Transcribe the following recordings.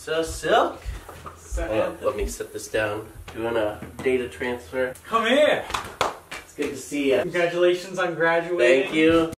So, Silk, Sam, let me set this down. Doing a data transfer. come here. It's good to see you. Congratulations on graduating. Thank you.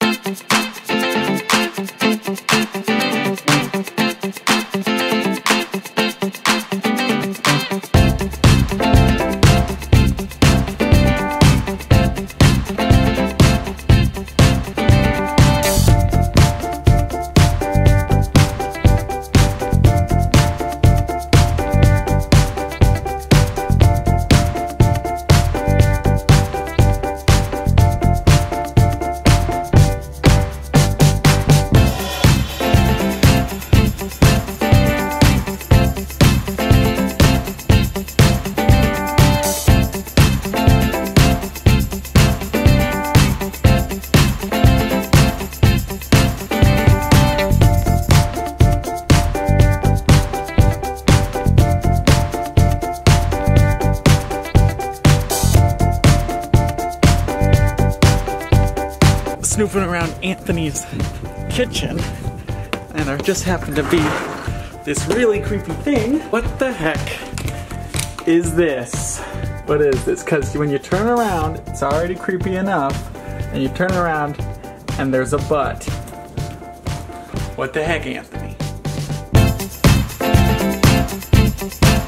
Snooping around Anthony's kitchen, and there just happened to be this really creepy thing. What the heck is this? What is this? Because when you turn around, it's already creepy enough, and you turn around and there's a butt. What the heck, Anthony?